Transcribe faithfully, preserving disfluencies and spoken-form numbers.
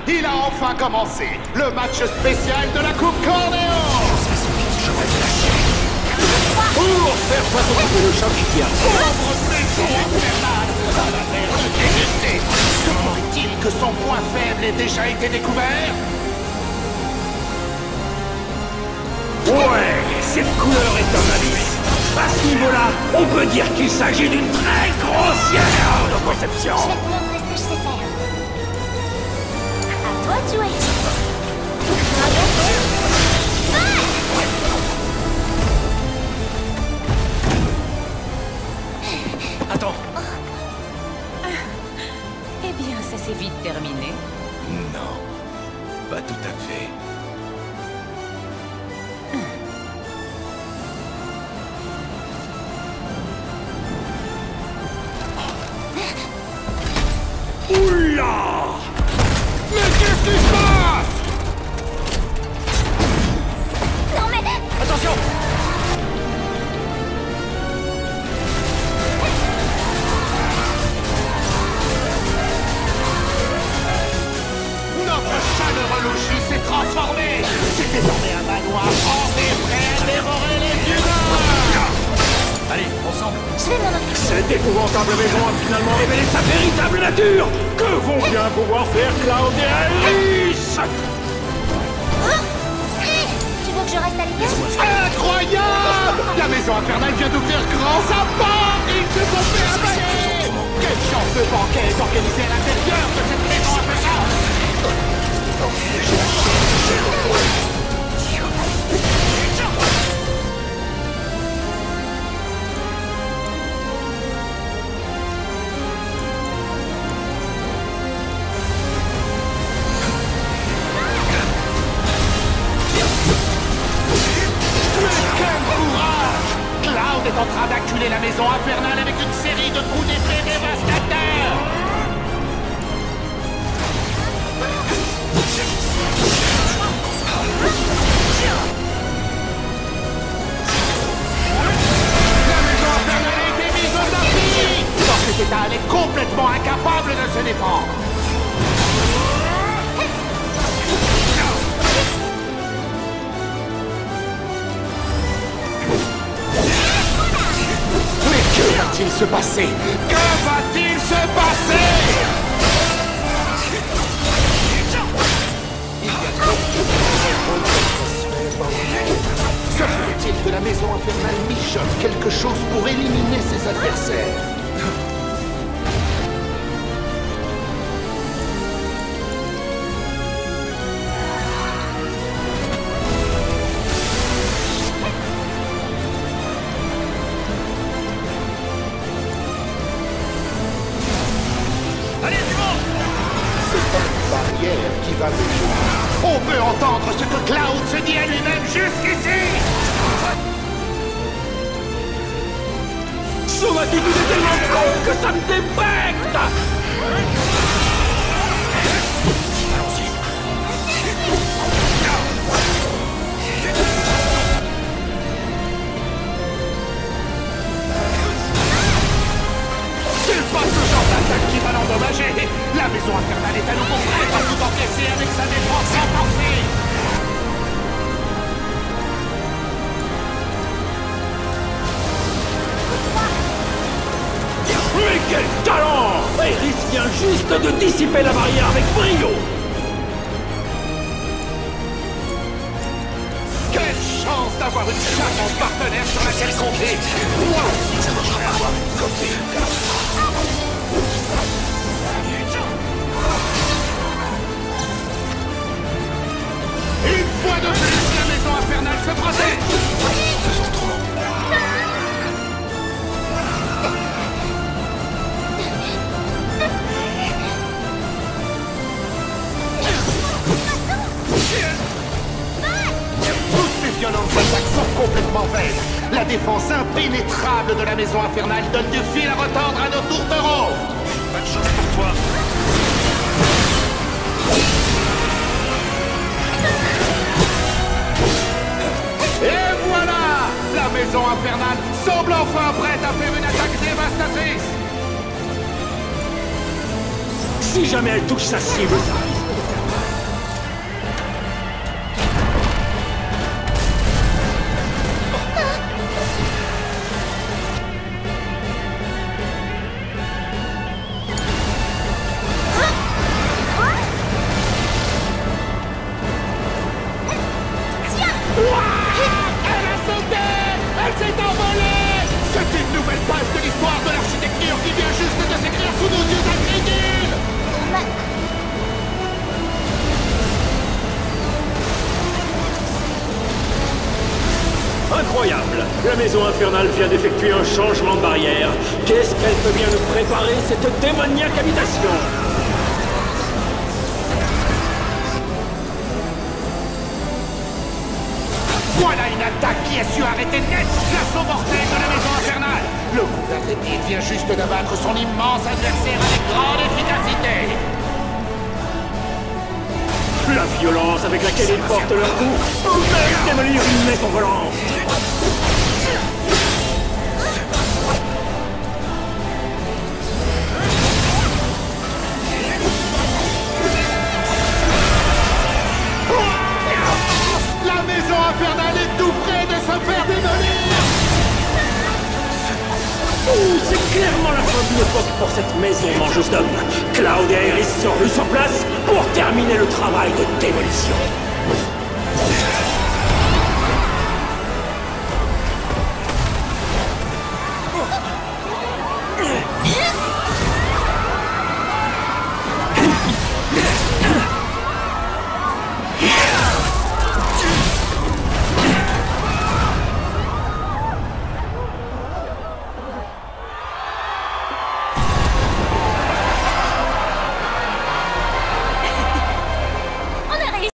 Il a enfin commencé, le match spécial de la Coupe Cornéo. Pour faire face au coup de choc qui a... Pauvre maison infernale, à la mer de détester. Se pourrait-il que son point faible ait déjà été découvert? Ouais, cette couleur est un indice. À ce niveau-là, on peut dire qu'il s'agit d'une très grossière erreur de conception. Je vais te montrer ce que je sais faire. À toi de jouer. Attends. Eh bien, ça s'est vite terminé. Non, pas tout à fait. Oula! Mais qu'est-ce qui se passe? Non mais... Attention! Notre chaleureux logis s'est transformé. C'est désormais un manoir hanté prêt à dévorer les humains. Allez, ensemble. Je vais m'en occuper. Cette épouvantable maison a finalement révélé sa véritable nature. Que vont bien pouvoir faire Cloud et Alice? Hein? Eh, tu veux que je reste à l'écart? Incroyable! La maison infernale vient d'ouvrir grand sa porte. Ils se sont fait avaler. Quelle chance de banquet est organisée à l'intérieur de cette maison infernale. Cloud est en train d'acculer la maison infernale avec une série de coups d'épée dévastateurs. La maison infernale a été mise au tapis. Dans cet état, elle est complètement incapable de se défendre. Que va-t-il se passer? Que va-t-il se passer? Se peut-il que la maison infernale mijote quelque chose pour éliminer ses adversaires? Qui va me... On peut entendre ce que Cloud se dit à lui-même jusqu'ici. Son attitude est tellement con que ça me débecte. C'est pas ce genre d'attaque qui va l'endommager. La maison infernale est à nouveau prête à tout encaisser avec sa défense renforcée. Mais quel talent! Iris vient juste de dissiper la barrière avec brio! Quelle chance d'avoir une charmante partenaire sur laquelle compter. Moi aussi, ça marcherait à avoir une copine. Une fois de plus, la maison infernale se protège. Faisons trop long. Toutes ces violentes attaques sont complètement vaines. La défense impénétrable de la maison infernale donne du fil à retordre à nos tourtereaux. Pas de chance pour toi. Et voilà! La maison infernale semble enfin prête à faire une attaque dévastatrice. Si jamais elle touche sa cible, ça risque de faire mal. maison infernale vient d'effectuer un changement de barrière. Qu'est-ce qu'elle peut bien nous préparer, cette démoniaque habitation? Voilà une attaque qui a su arrêter net l'assaut mortel de la maison infernale. Le groupe d'Intrépide vient juste d'abattre son immense adversaire avec grande efficacité. La violence avec laquelle ils portent leur coup peut même démolir une maison volante. La maison infernale est tout près de se faire démolir. Oh, c'est clairement la fin d'une époque pour cette maison mangeuse d'hommes. Cloud et Aerys sont rues sur place pour terminer le travail de démolition.